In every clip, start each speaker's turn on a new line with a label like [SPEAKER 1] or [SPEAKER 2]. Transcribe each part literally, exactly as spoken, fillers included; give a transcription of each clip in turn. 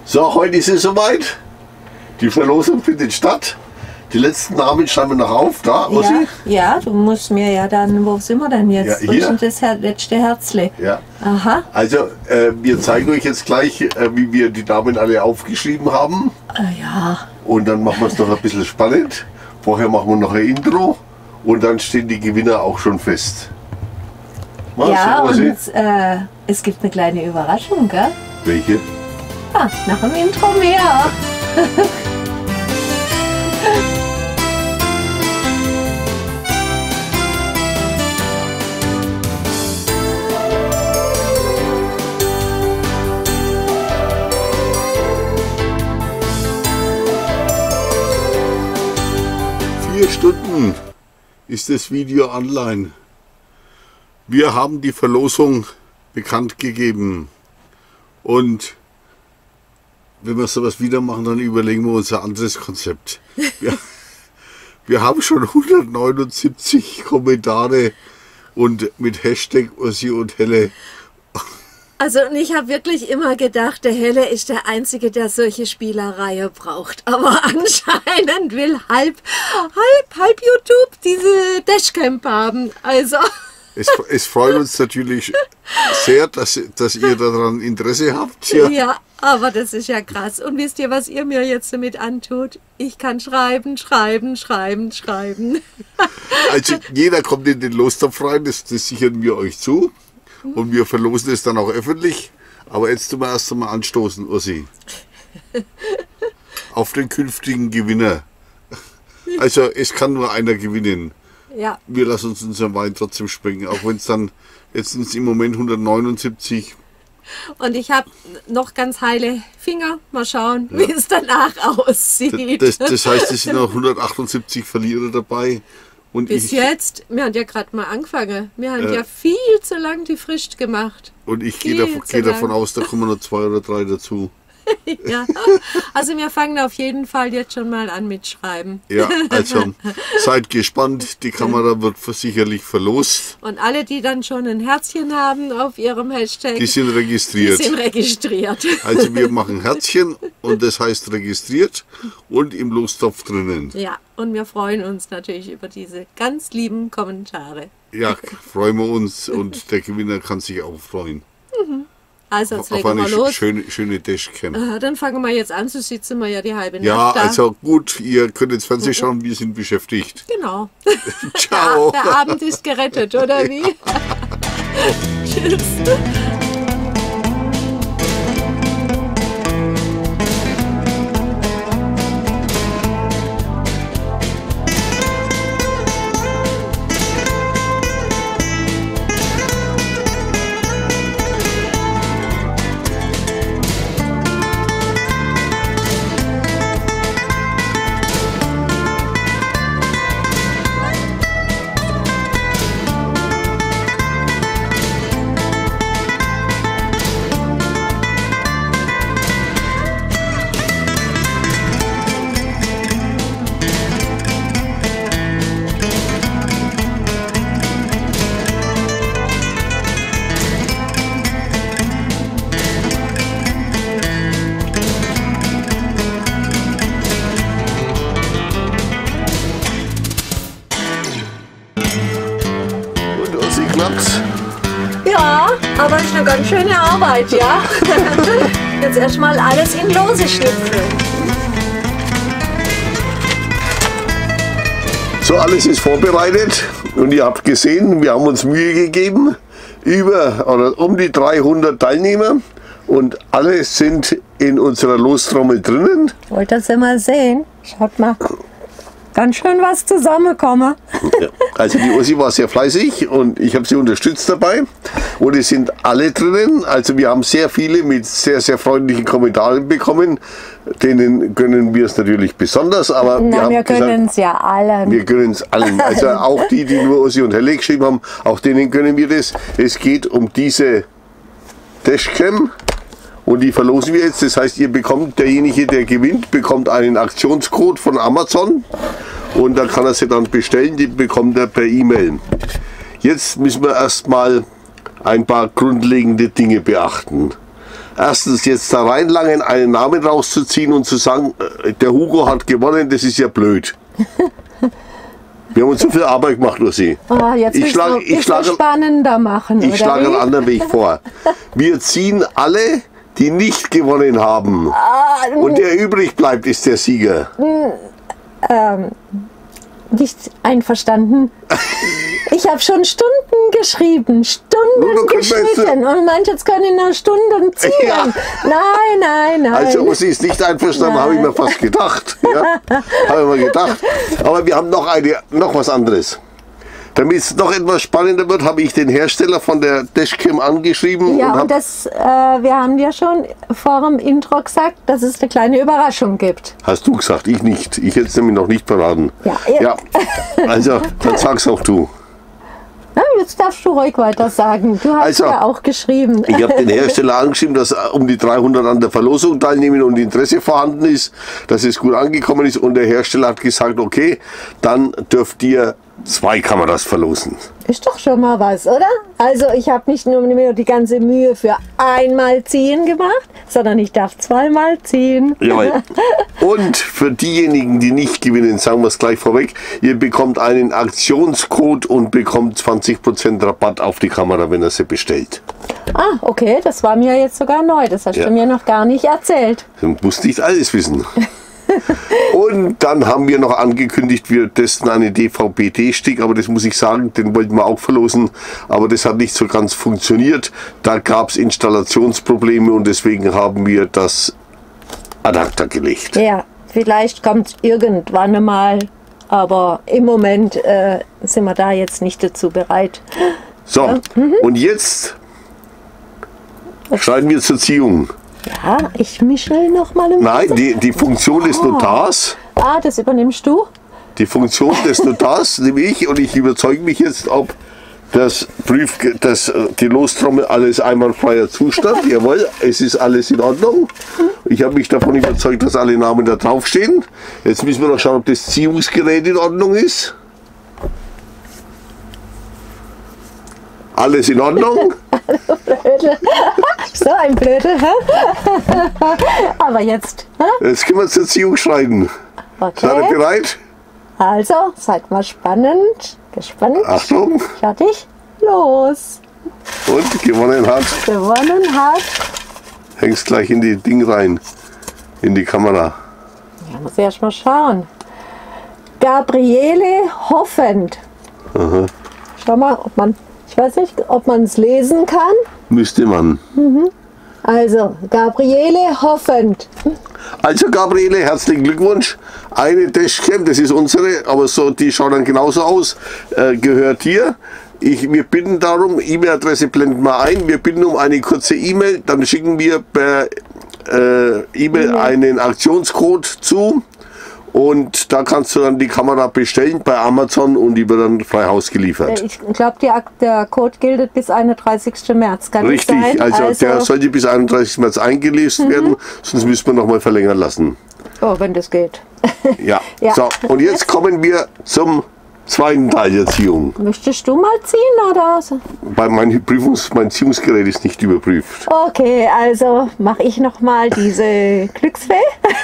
[SPEAKER 1] So, heute ist es soweit. Die Verlosung findet statt. Die letzten Namen schreiben wir noch auf. Da, Ossi?
[SPEAKER 2] Ja, ja, du musst mir ja dann, wo sind wir denn jetzt?
[SPEAKER 1] Ja, hier.
[SPEAKER 2] Wo ist denn das Her letzte Herzle?
[SPEAKER 1] Ja.
[SPEAKER 2] Aha.
[SPEAKER 1] Also, äh, wir zeigen euch jetzt gleich, äh, wie wir die Namen alle aufgeschrieben haben.
[SPEAKER 2] Äh, ja.
[SPEAKER 1] Und dann machen wir es noch ein bisschen spannend. Vorher machen wir noch ein Intro. Und dann stehen die Gewinner auch schon fest. Was,
[SPEAKER 2] ja,
[SPEAKER 1] Ossi?
[SPEAKER 2] und äh, es gibt eine kleine Überraschung, gell?
[SPEAKER 1] Welche?
[SPEAKER 2] Ah, nach dem Intro mehr.
[SPEAKER 1] Vier Stunden ist das Video online. Wir haben die Verlosung bekannt gegeben. Und wenn wir sowas wieder machen, dann überlegen wir uns ein anderes Konzept. Wir, wir haben schon hundertneunundsiebzig Kommentare und mit Hashtag Ossi und Helle.
[SPEAKER 2] Also und ich habe wirklich immer gedacht, der Helle ist der Einzige, der solche Spielereien braucht. Aber anscheinend will halb, halb, halb YouTube diese Dashcam haben. Also...
[SPEAKER 1] Es, es freut uns natürlich sehr, dass, dass ihr daran Interesse habt.
[SPEAKER 2] Ja. ja, aber das ist ja krass. Und wisst ihr, was ihr mir jetzt damit antut? Ich kann schreiben, schreiben, schreiben, schreiben.
[SPEAKER 1] Also jeder kommt in den Lostopf rein, das, das sichern wir euch zu. Und wir verlosen es dann auch öffentlich. Aber jetzt tun wir erst einmal anstoßen, Ossi. Auf den künftigen Gewinner. Also es kann nur einer gewinnen.
[SPEAKER 2] Ja.
[SPEAKER 1] Wir lassen uns unseren Wein trotzdem springen, auch wenn es dann, jetzt sind es im Moment hundertneunundsiebzig.
[SPEAKER 2] Und ich habe noch ganz heile Finger. Mal schauen,
[SPEAKER 1] Ja.
[SPEAKER 2] wie es danach aussieht.
[SPEAKER 1] Das, das heißt, es sind noch hundertachtundsiebzig Verlierer dabei. Und
[SPEAKER 2] Bis
[SPEAKER 1] ich,
[SPEAKER 2] jetzt, wir haben ja gerade mal angefangen. Wir haben
[SPEAKER 1] Ja.
[SPEAKER 2] ja viel zu lang die Frist gemacht.
[SPEAKER 1] und ich gehe
[SPEAKER 2] viel
[SPEAKER 1] davon,
[SPEAKER 2] zu
[SPEAKER 1] geh
[SPEAKER 2] lang.
[SPEAKER 1] davon aus, da kommen noch zwei oder drei dazu.
[SPEAKER 2] Ja. Also wir fangen auf jeden Fall jetzt schon mal an mit Schreiben.
[SPEAKER 1] Ja, also seid gespannt, die Kamera wird sicherlich verlost.
[SPEAKER 2] Und alle, die dann schon ein Herzchen haben auf ihrem Hashtag,
[SPEAKER 1] Die sind
[SPEAKER 2] die
[SPEAKER 1] registriert.
[SPEAKER 2] sind registriert.
[SPEAKER 1] Also wir machen Herzchen und das heißt registriert und im Lostopf drinnen.
[SPEAKER 2] Ja, und wir freuen uns natürlich über diese ganz lieben Kommentare.
[SPEAKER 1] Ja, freuen wir uns und der Gewinner kann sich auch freuen.
[SPEAKER 2] Also jetzt
[SPEAKER 1] Auf
[SPEAKER 2] legen
[SPEAKER 1] eine
[SPEAKER 2] wir
[SPEAKER 1] sch-
[SPEAKER 2] los.
[SPEAKER 1] schöne, schöne Dashcam.
[SPEAKER 2] Äh, Dann fangen wir jetzt an, so sitzen wir ja die halbe
[SPEAKER 1] Ja,
[SPEAKER 2] Nacht da.
[SPEAKER 1] also gut, ihr könnt jetzt Fernsehen schauen, wir sind beschäftigt.
[SPEAKER 2] Genau.
[SPEAKER 1] Ciao.
[SPEAKER 2] Der Abend ist gerettet, oder wie? Tschüss.
[SPEAKER 1] Und Ossi klappt's.
[SPEAKER 2] Ja, aber es ist eine ganz schöne Arbeit, ja? Jetzt erstmal alles in Lose schnipseln.
[SPEAKER 1] So, alles ist vorbereitet und ihr habt gesehen, wir haben uns Mühe gegeben. Über oder um die dreihundert Teilnehmer und alle sind in unserer Lostrommel drinnen.
[SPEAKER 2] Wollt ihr das mal sehen? Schaut mal. Ganz schön was zusammenkommen.
[SPEAKER 1] Ja. Also die Ossi war sehr fleißig und ich habe sie unterstützt dabei. Und es sind alle drinnen. Also wir haben sehr viele mit sehr, sehr freundlichen Kommentaren bekommen. Denen gönnen wir es natürlich besonders. Aber wir,
[SPEAKER 2] Na,
[SPEAKER 1] haben
[SPEAKER 2] wir können
[SPEAKER 1] gesagt,
[SPEAKER 2] es ja allen.
[SPEAKER 1] wir gönnen es allen. Also auch die, die nur Ossi und Helle geschrieben haben, auch denen gönnen wir das. Es geht um diese Dashcam. Und die verlosen wir jetzt. Das heißt, ihr bekommt, derjenige, der gewinnt, bekommt einen Aktionscode von Amazon. Und dann kann er sie dann bestellen. Die bekommt er per E-Mail. Jetzt müssen wir erstmal ein paar grundlegende Dinge beachten. erstens jetzt da reinlangen, einen Namen rauszuziehen und zu sagen, der Hugo hat gewonnen, das ist ja blöd. Wir haben uns so viel Arbeit gemacht, Ursi.
[SPEAKER 2] Ah, jetzt
[SPEAKER 1] ich schlage,
[SPEAKER 2] ich schlage, spannender machen,
[SPEAKER 1] Ich schlage einen anderen Weg vor. Wir ziehen alle, die nicht gewonnen haben. Ah, und der übrig bleibt, ist der Sieger.
[SPEAKER 2] Ähm, nicht einverstanden. Ich habe schon Stunden geschrieben, Stunden geschnitten und manche jetzt können noch Stunden ziehen. Ja. Nein, nein, nein.
[SPEAKER 1] Also Ursi ist nicht einverstanden, habe ich mir fast gedacht. Ja, habe ich mir gedacht. Aber wir haben noch, eine, noch was anderes. Damit es noch etwas spannender wird, habe ich den Hersteller von der Dashcam angeschrieben.
[SPEAKER 2] Ja,
[SPEAKER 1] und,
[SPEAKER 2] und das, äh, wir haben ja schon vor dem Intro gesagt, dass es eine kleine Überraschung gibt.
[SPEAKER 1] Hast du gesagt, ich nicht. Ich hätte es nämlich noch nicht verraten.
[SPEAKER 2] Ja,
[SPEAKER 1] ja. Also, dann sag's auch du.
[SPEAKER 2] Na, jetzt darfst du ruhig weiter sagen. Du hast also, ja auch geschrieben.
[SPEAKER 1] Ich habe den Hersteller angeschrieben, dass um die dreihundert an der Verlosung teilnehmen und Interesse vorhanden ist, dass es gut angekommen ist. Und der Hersteller hat gesagt, okay, dann dürft ihr zwei Kameras verlosen.
[SPEAKER 2] Ist doch schon mal was, oder? Also ich habe nicht nur die ganze Mühe für einmal ziehen gemacht, sondern ich darf zweimal ziehen.
[SPEAKER 1] Jawohl. Und für diejenigen, die nicht gewinnen, sagen wir es gleich vorweg, ihr bekommt einen Aktionscode und bekommt zwanzig Prozent Rabatt auf die Kamera, wenn ihr sie bestellt.
[SPEAKER 2] Ah, okay, das war mir jetzt sogar neu. Das hast ja. du mir noch gar nicht erzählt.
[SPEAKER 1] Du musst nicht alles wissen. Und dann haben wir noch angekündigt, wir testen einen D V B T-Stick, aber das muss ich sagen, den wollten wir auch verlosen, aber das hat nicht so ganz funktioniert. Da gab es Installationsprobleme und deswegen haben wir das Adapter gelegt.
[SPEAKER 2] Ja, vielleicht kommt es irgendwann einmal, aber im Moment äh, sind wir da jetzt nicht dazu bereit.
[SPEAKER 1] So, ja. mhm. Und jetzt schreiten wir zur Ziehung.
[SPEAKER 2] Ja, ich mischel noch mal im
[SPEAKER 1] Nein, die, die Funktion des Notars.
[SPEAKER 2] Ah, das übernimmst du?
[SPEAKER 1] Die Funktion des Notars nehme ich und ich überzeuge mich jetzt, ob das Brief, das, die Lostrommel alles einwandfreier Zustand. Jawohl, es ist alles in Ordnung. Ich habe mich davon überzeugt, dass alle Namen da drauf stehen. Jetzt müssen wir noch schauen, ob das Ziehungsgerät in Ordnung ist. Alles in Ordnung?
[SPEAKER 2] So ein Blödel, hä? Aber jetzt. Hä?
[SPEAKER 1] Jetzt können wir zur Ziehung schreiten.
[SPEAKER 2] Okay.
[SPEAKER 1] Seid ihr bereit?
[SPEAKER 2] Also, seid mal spannend, gespannt.
[SPEAKER 1] Achtung.
[SPEAKER 2] Fertig, los.
[SPEAKER 1] Und gewonnen hat.
[SPEAKER 2] Gewonnen hat.
[SPEAKER 1] Hängst gleich in die Ding rein, in die Kamera.
[SPEAKER 2] Ja, muss erst mal schauen. Gabriele Hoffend.
[SPEAKER 1] Aha.
[SPEAKER 2] Schau mal, ob man. Ich weiß nicht, ob man es lesen kann.
[SPEAKER 1] Müsste man.
[SPEAKER 2] Mhm. Also, Gabriele Hoffend.
[SPEAKER 1] Also Gabriele, herzlichen Glückwunsch. Eine Dashcam, das ist unsere, aber so, die schaut dann genauso aus, äh, gehört hier. Ich, wir bitten darum, E-Mail-Adresse blenden wir ein. Wir bitten um eine kurze E-Mail, dann schicken wir per äh, E-Mail einen Aktionscode zu. Und da kannst du dann die Kamera bestellen bei Amazon und die wird dann frei Haus geliefert.
[SPEAKER 2] Ich glaube, der Code gilt bis einunddreißigsten März. Kann
[SPEAKER 1] Richtig,
[SPEAKER 2] sein?
[SPEAKER 1] Also,
[SPEAKER 2] also
[SPEAKER 1] der sollte bis einunddreißigsten März eingelöst mhm. werden, sonst müssen wir noch mal verlängern lassen.
[SPEAKER 2] Oh, wenn das geht.
[SPEAKER 1] Ja. ja. So, und jetzt kommen wir zum zweiten Teil der Ziehung.
[SPEAKER 2] Möchtest du mal ziehen oder?
[SPEAKER 1] Bei mein, Prüfungs-, mein Ziehungsgerät ist nicht überprüft.
[SPEAKER 2] Okay, also mache ich noch mal diese Glücksfee.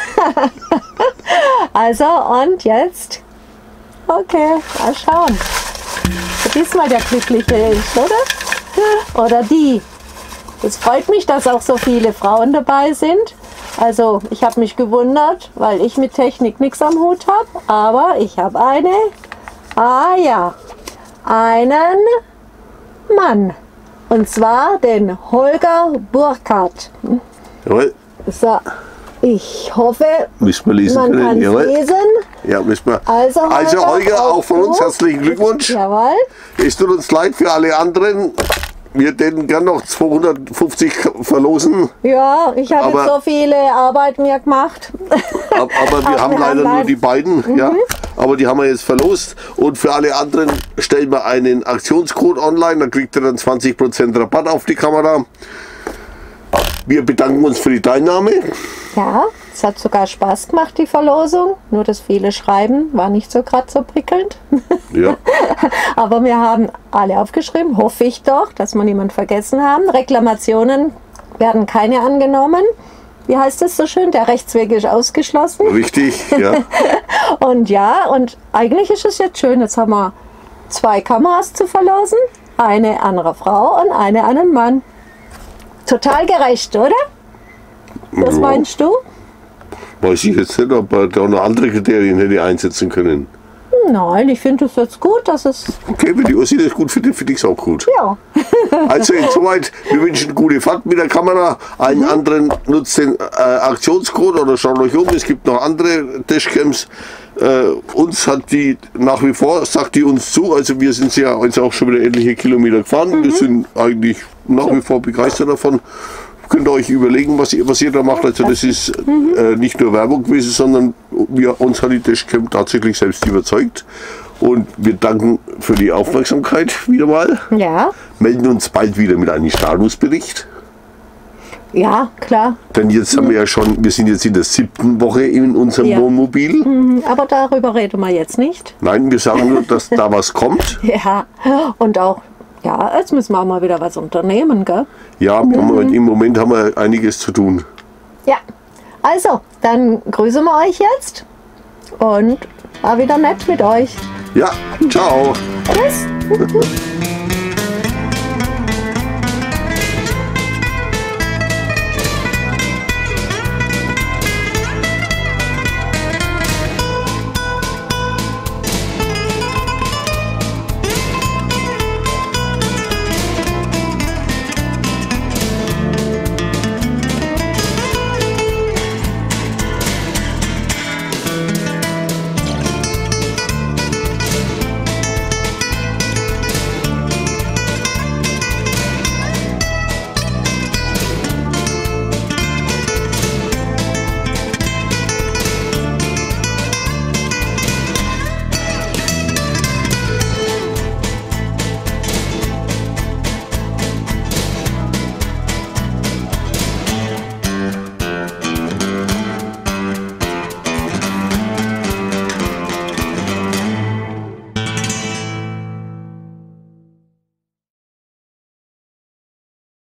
[SPEAKER 2] Also und jetzt? Okay, mal schauen. Diesmal der Glückliche ist, oder? Oder die. Es freut mich, dass auch so viele Frauen dabei sind. Also ich habe mich gewundert, weil ich mit Technik nichts am Hut habe. Aber ich habe eine. Ah ja, einen Mann. Und zwar den Holger Burkhardt.
[SPEAKER 1] Jawohl.
[SPEAKER 2] So, ich hoffe,
[SPEAKER 1] müssen wir lesen
[SPEAKER 2] man kann es lesen.
[SPEAKER 1] Ja, müssen wir.
[SPEAKER 2] Also Holger,
[SPEAKER 1] also Holger auch von uns herzlichen Glückwunsch.
[SPEAKER 2] Jawohl.
[SPEAKER 1] Es tut uns leid für alle anderen. Wir hätten gern noch zweihundertfünfzig verlosen.
[SPEAKER 2] Ja, ich habe jetzt so viele Arbeit mir gemacht.
[SPEAKER 1] Aber, aber wir haben wir leider haben nur die beiden. Mhm. Ja. Aber die haben wir jetzt verlost. Und für alle anderen stellen wir einen Aktionscode online. Da kriegt ihr dann zwanzig Prozent Rabatt auf die Kamera. Wir bedanken uns für die Teilnahme.
[SPEAKER 2] Ja, es hat sogar Spaß gemacht, die Verlosung. Nur das viele Schreiben war nicht so gerade so prickelnd.
[SPEAKER 1] Ja.
[SPEAKER 2] Aber wir haben alle aufgeschrieben, hoffe ich doch, dass wir niemanden vergessen haben. Reklamationen werden keine angenommen. Wie heißt das so schön? Der Rechtsweg ist ausgeschlossen.
[SPEAKER 1] Richtig, ja.
[SPEAKER 2] Und ja, und eigentlich ist es jetzt schön. Jetzt haben wir zwei Kameras zu verlosen. Eine an eine Frau und eine an einen Mann. Total gerecht, oder? Was
[SPEAKER 1] Ja.
[SPEAKER 2] meinst du?
[SPEAKER 1] Weiß ich jetzt nicht, ob er da noch andere Kriterien hätte einsetzen können.
[SPEAKER 2] Nein, ich finde es jetzt gut, dass es...
[SPEAKER 1] Okay, wenn die Ursi das gut findet, finde ich es auch gut.
[SPEAKER 2] Ja.
[SPEAKER 1] Also insoweit, wir wünschen gute Fahrt mit der Kamera. Allen anderen nutzt den äh, Aktionscode oder schaut euch um. Es gibt noch andere Dashcams. Äh, uns hat die nach wie vor, sagt die uns zu. Also wir sind ja jetzt auch schon wieder etliche Kilometer gefahren. Mhm. Wir sind eigentlich nach wie vor begeistert davon. Könnt ihr euch überlegen, was ihr, was ihr da macht. Also das ist mhm. äh, nicht nur Werbung gewesen, sondern wir, uns hat die Dashcam tatsächlich selbst überzeugt. Und wir danken für die Aufmerksamkeit wieder mal.
[SPEAKER 2] Ja.
[SPEAKER 1] Melden uns bald wieder mit einem Statusbericht.
[SPEAKER 2] Ja, klar.
[SPEAKER 1] Denn jetzt haben wir ja schon, wir sind jetzt in der siebten Woche in unserem
[SPEAKER 2] Ja.
[SPEAKER 1] Wohnmobil.
[SPEAKER 2] Mhm, aber darüber reden wir jetzt nicht.
[SPEAKER 1] Nein, wir sagen nur, dass da was kommt.
[SPEAKER 2] Ja, und auch, ja, jetzt müssen wir auch mal wieder was unternehmen, gell?
[SPEAKER 1] Ja, wir haben, im Moment haben wir einiges zu tun.
[SPEAKER 2] Ja, also, dann grüßen wir euch jetzt und war wieder nett mit euch.
[SPEAKER 1] Ja, ciao.
[SPEAKER 2] Tschüss.